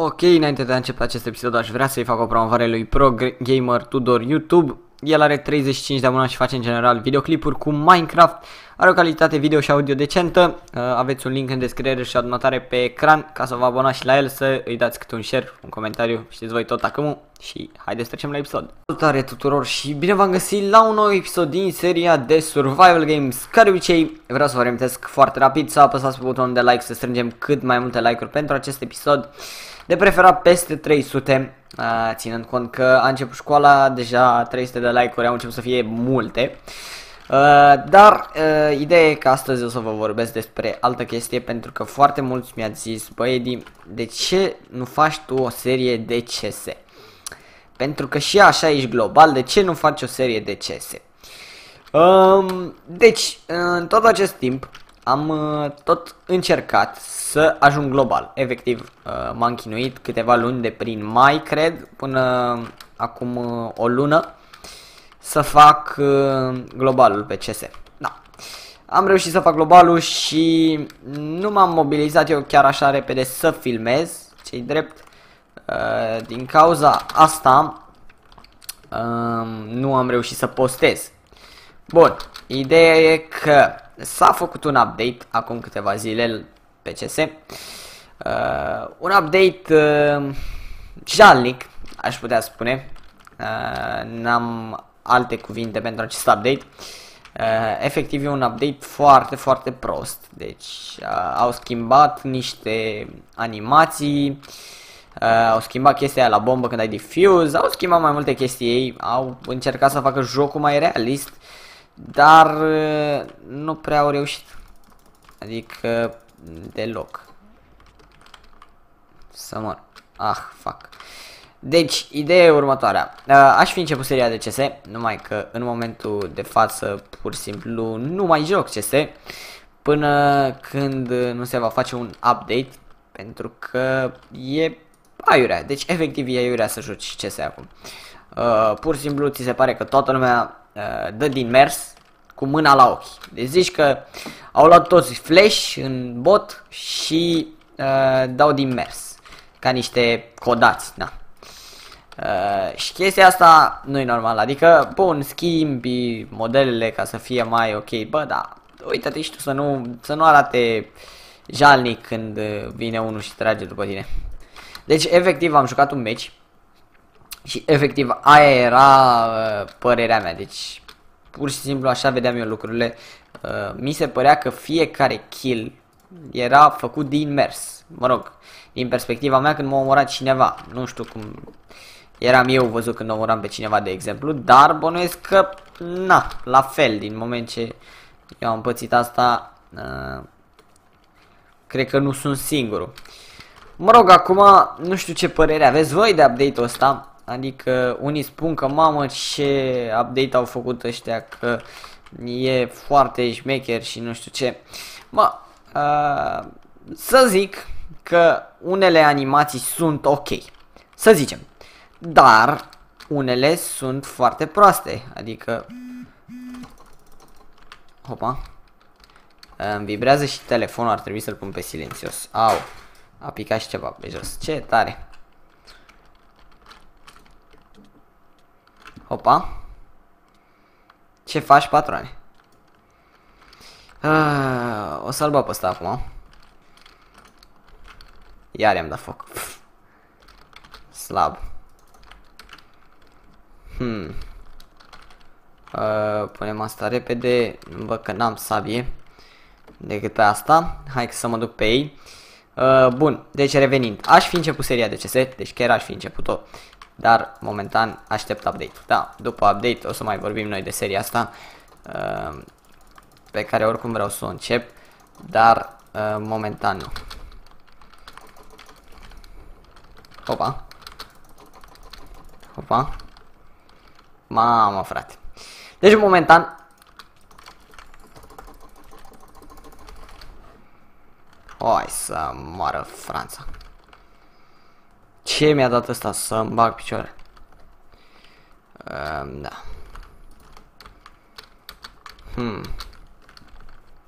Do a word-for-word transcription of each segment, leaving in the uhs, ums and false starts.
Ok, înainte de a începe acest episod aș vrea să-i fac o promovare lui Pro Gamer Tudor YouTube. El are treizeci și cinci de abonați și face în general videoclipuri cu Minecraft. Are o calitate video și audio decentă. uh, Aveți un link în descriere și adnotare pe ecran ca să vă abonați și la el, să îi dați câte un share, un comentariu, știți voi tot acum. Și haideți să trecem la episod. Salutare tuturor și bine v-am găsit la un nou episod din seria de Survival Games. Ca de obicei vreau să vă reamintesc foarte rapid să apăsați pe butonul de like, să strângem cât mai multe like-uri pentru acest episod. De preferat peste trei sute, uh, ținând cont că a început școala, deja trei sute de like-uri au început să fie multe. Uh, dar uh, ideea e că astăzi o să vă vorbesc despre altă chestie, pentru că foarte mulți mi-ați zis: băi Edi, de ce nu faci tu o serie de C S? Pentru că și așa ești global, de ce nu faci o serie de C S? Um, deci, în tot acest timp am uh, tot încercat să ajung global. Efectiv, uh, m-am chinuit câteva luni, de prin mai, cred, până acum uh, o lună, să fac uh, globalul pe C S. Da. Am reușit să fac globalul și nu m-am mobilizat eu chiar așa repede să filmez, ce-i drept. Uh, din cauza asta uh, nu am reușit să postez. Bun, ideea e că s-a făcut un update acum câteva zile pe C S. Uh, un update uh, jalnic, aș putea spune. Uh, N-am alte cuvinte pentru acest update. Uh, efectiv e un update foarte, foarte prost. Deci uh, au schimbat niște animații, uh, au schimbat chestia aia la bombă când ai diffuse, au schimbat mai multe chestii ei, au încercat să facă jocul mai realist, dar uh, nu prea au reușit. Adică deloc. Să mor. Ah, fuck. Deci, ideea e următoarea. Uh, aș fi început seria de C S, numai că în momentul de față pur și simplu nu mai joc C S până când nu se va face un update, pentru că e aiurea. Deci, efectiv, e aiurea să joci C S acum. Uh, pur și simplu ți se pare că toată lumea uh, dă din mers cu mâna la ochi. Deci zici că au luat toți flash în bot și uh, dau din mers ca niște codați, da. Uh, și chestia asta nu e normal, adică bun, schimbi modelele ca să fie mai ok, bă, da, uite-te și tu să nu, să nu arate jalnic când vine unul și trage după tine. Deci efectiv am jucat un match și efectiv aia era uh, părerea mea, deci pur și simplu așa vedeam eu lucrurile. Uh, mi se părea că fiecare kill era făcut din mers, mă rog, din perspectiva mea când m-a omorat cineva, nu știu cum eram eu văzut când omoram pe cineva, de exemplu, dar bănuiesc că, na, la fel, din moment ce eu am pățit asta, uh, cred că nu sunt singurul. Mă rog, acum, nu știu ce părere aveți voi de update-ul ăsta, adică unii spun că, mamă, ce update au făcut ăștia, că e foarte șmecher și nu știu ce. Mă, uh, să zic că unele animații sunt ok, să zicem. Dar unele sunt foarte proaste, adică... Hopa. Îmi vibrează și telefonul, ar trebui să-l pun pe silențios. Au, a picat și ceva pe jos. Ce tare. Hopa. Ce faci, patroane? Uh, o să-l bag pe ăsta acum. Iar i-am dat foc. Slab. Hmm. Uh, punem asta repede. Bă, că n-am sabie decât pe asta. Hai să mă duc pe ei. Uh, bun, deci revenind, aș fi început seria de C S, deci chiar aș fi început-o, dar momentan aștept update-ul. Da, după update o să mai vorbim noi de seria asta, uh, pe care oricum vreau să o încep, dar uh, momentan nu. Opa. Opa. Mamă, frate. Deci, momentan... Hai să moară Franța. Ce mi-a dat ăsta să-mi bag picioare? Um, da. Hmm.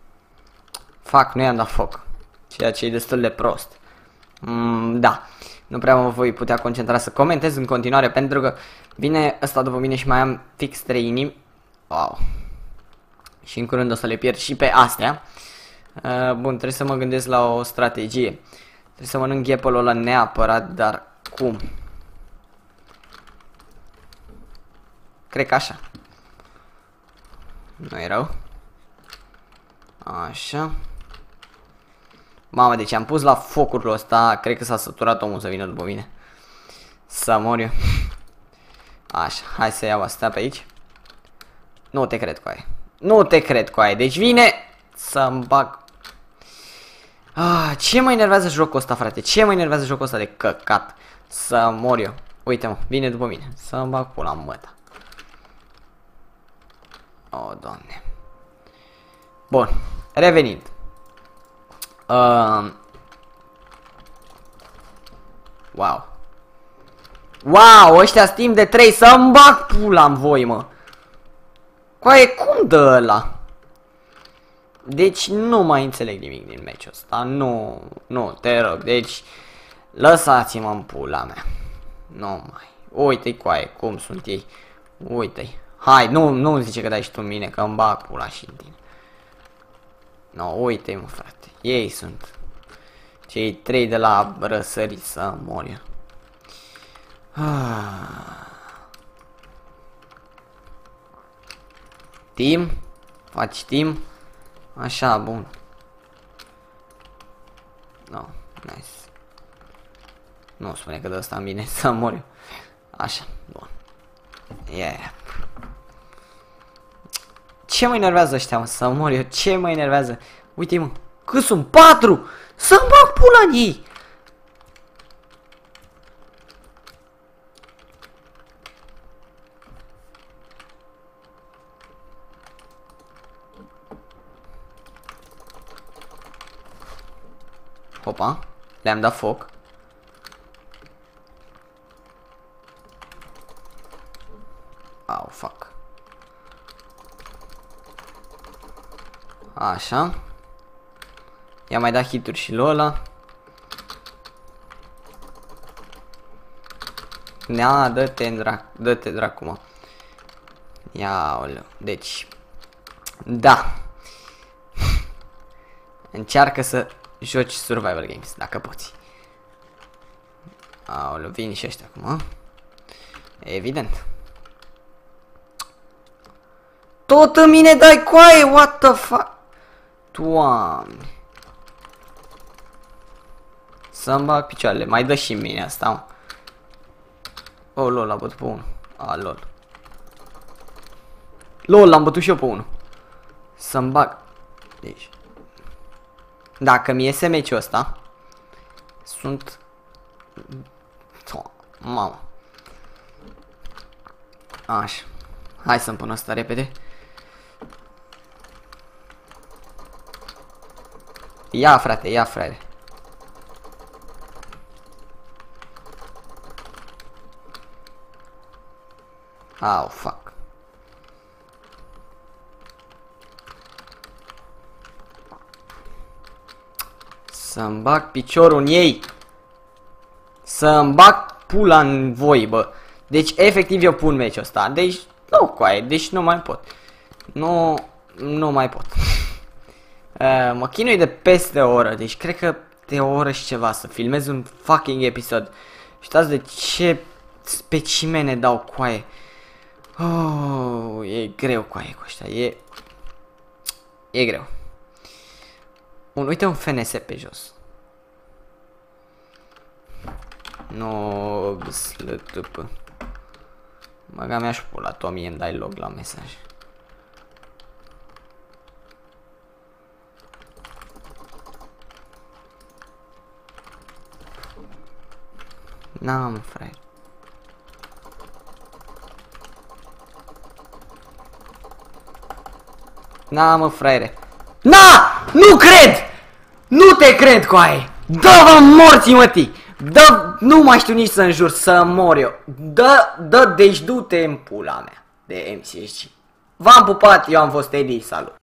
Fac, nu i-am dat foc. Ceea ce e destul de prost. Mm, da. nu prea mă voi putea concentra să comentez în continuare, pentru că vine ăsta după mine și mai am fix trei inimi. Wow. Și în curând o să le pierd și pe astea. Uh, bun, trebuie să mă gândesc la o strategie. Trebuie să mănânc ghepul ăla neapărat, dar cum? Cred că așa. Nu e rău. Așa. Mamă, deci am pus la focul ăsta. Cred că s-a săturat omul să vină după mine. Să mor eu. Așa, hai să iau asta pe aici. Nu te cred cu aia. Nu te cred cu aia. Deci vine să-mi bag. Ah, ce mă enervează jocul ăsta, frate? Ce mă enervează jocul ăsta de căcat? Să mor eu. Uite-mă, vine după mine. Să-mi bag pula în măta. Oh, Doamne. Bun, revenind. Uh... Wow. Wow, ăștia timp de trei, să-mi bag pula în voi, mă. Coaie, cum dă ăla? Deci nu mai înțeleg nimic din meciul ăsta. Nu, nu, te rog, deci lăsați-mă în pula mea. Nu mai. Uite-i coaie, cum sunt ei. Uite-i. Hai, nu, nu zice că dai și tu în mine, că îmi bag pula și în tine. No, uite-i, mă, frate. Ei sunt cei trei de la răsărit, să mor eu. Ah. Team? Faci team? Așa, bun. No, nice. Nu spune că de ăsta îmi vine să mor eu. Așa, bun. Yeah. Ce mă enervează ăștia, mă, să mor eu? Ce mă enervează? Uite, mă, cât sunt? Patru! Să-mi bag pula în ei! Opa, le-am dat foc. Au, fuck. Așa. I-a mai dat hituri și lui ăla. Nea, dă-te drac, dă-te dracu, mă. Iaoleu, deci. Da. Încearcă să joci survival games, dacă poți. Aoleu, vin și ăștia acum, a? Evident. Tot în mine dai coaie, what the fuck? Doamne. Să-mi bag picioarele, mai dă și mine asta, mă. Oh, lol, l-am bătut pe unul. A, lol. Lol, l-am bătut și eu pe unul. Să-mi bag. Deci. Dacă mi iese meciul ăsta, sunt... Mamă. Așa. Hai să-mi pun asta repede. Ia, frate, ia, frate. Au, fuck. Să-mi bag piciorul în ei. Să-mi bag pula în voi, bă. Deci, efectiv, eu pun meciul ăsta. Deci, nu, coaie, deci nu mai pot. Nu, nu mai pot. uh, mă chinui de peste o oră. Deci, cred că de o oră și ceva să filmez un fucking episod. Și uitați de ce specimene dau, coaie. Oh, e greu, coaie, cu ăștia. E... E greu. Un, uite un F N S pe jos. No, slătupă. Băga mea și pula, tu mie îmi dai log la mesaj. N-am, frate. Na, mă, fraiere. Na! Nu cred! Nu te cred, coaie! Dă-vă morții, mătii! Dă, nu mai știu nici să înjur, să mor eu. Dă, dă, deci du-te în pula mea de M C S G. V-am pupat, eu am fost Eddie, salut!